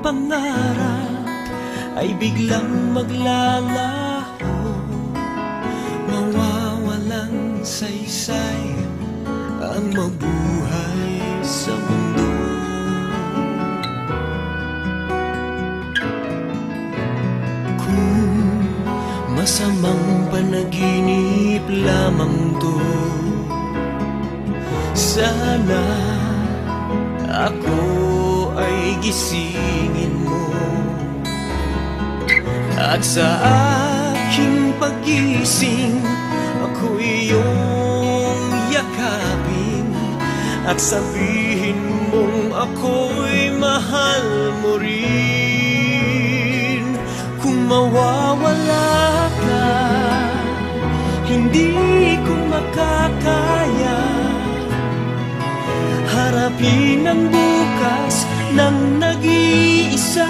pangarap ay biglang maglalaho, mawawalang saysay ang mabuhay sa mundo. Kung masamang panaginip lamang to, sana ako ay gisingin mo, at sa aking pagising ako'y iyong yakapin, at sabihin mong ako'y mahal mo rin. Kung mawawala ka, hindi ko makakaya harapin ang bukas ng nag-iisa.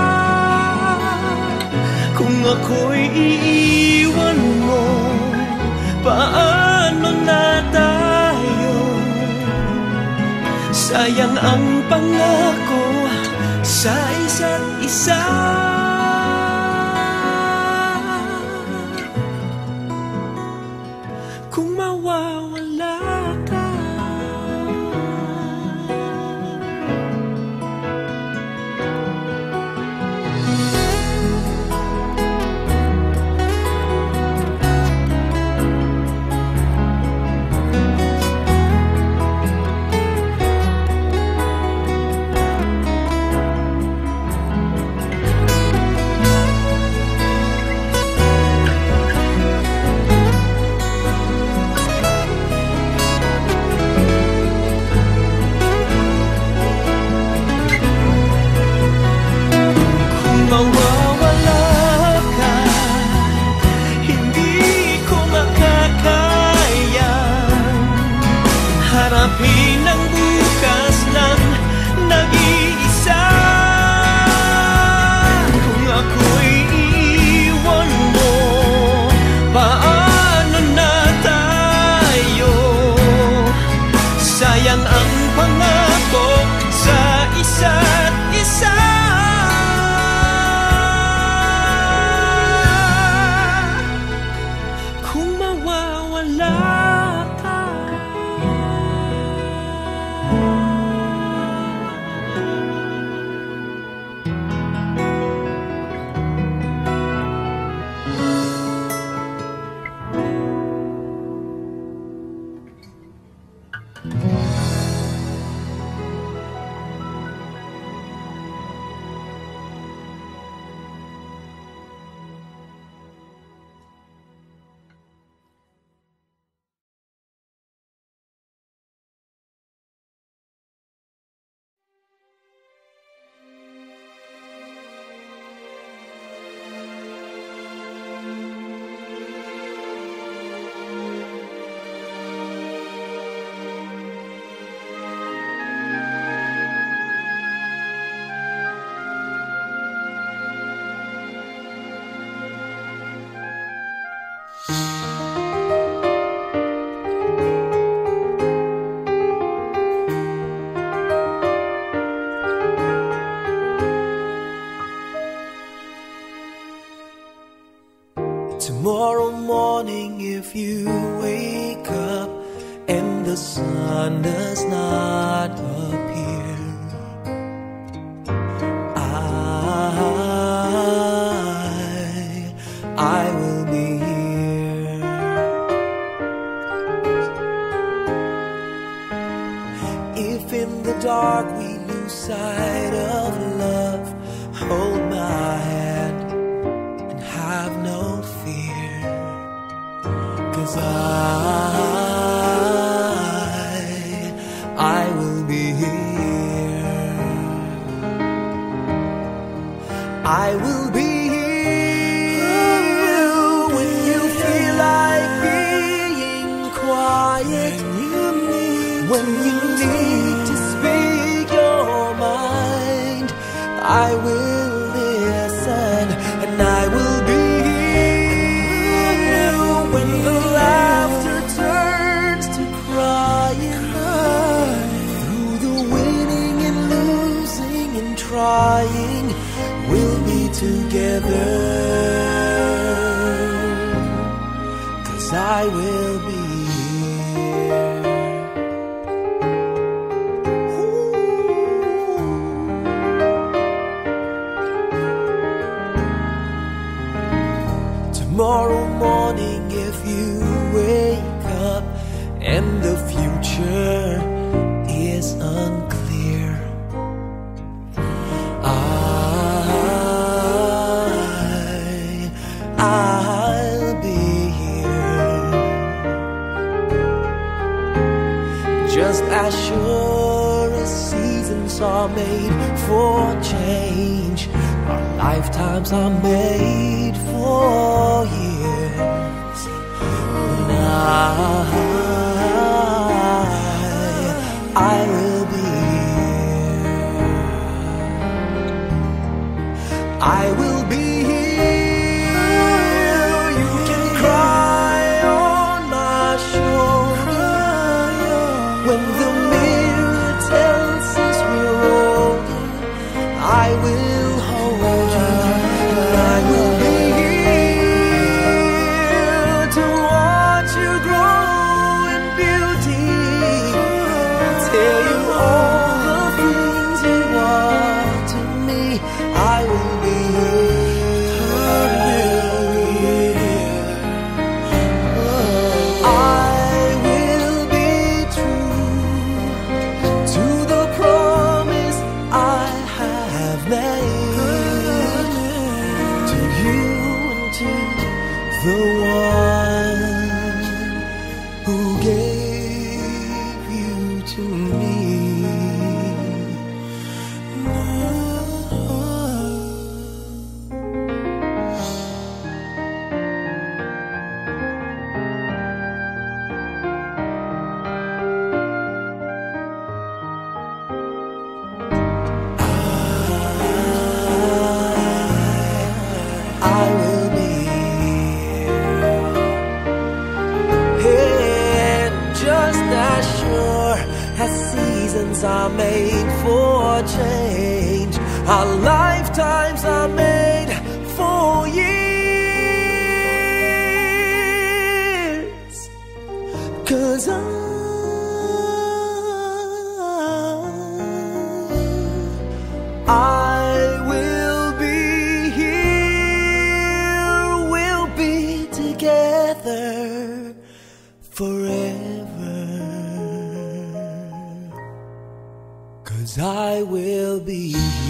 Kung ako'y iiwan mo, paano na tayo? Sayang ang pangako sa isa't isa. Kung mawawala ka, harapin ang bukas ng nag-iisa. Kung ako'y iiwan mo, paano na tayo? Sayang ang pangako sa isa't isa. Kung mawawala ka, tomorrow morning, if you wake up and the sun does not appear, I will be here. If in the dark we lose sight of love, hold my hand and have no fear, 'cause I will be here. I will be here when you feel like being quiet, when you need to speak your mind. I will listen and I will be here when the laughter turns to crying, through the winning and losing and crying, we'll be together, 'cause I will be here. Tomorrow morning, if you wake up and the future is unclear, I'll be here. Just as sure as seasons are made for change, our lifetimes are made for years. And I will be here. I will be here. You can cry on my shoulder when the mirror tells us we're older. I will hold you. I will be here to watch you grow in beauty, tell you all the things you are to me. I will be here. I will be true to the promise I have made to you and to the one who gave you to me. I will be here, and just as sure as seasons are made for change, our lifetimes are made for years. 'Cause I will be here, we'll be together forever, 'cause I will be here.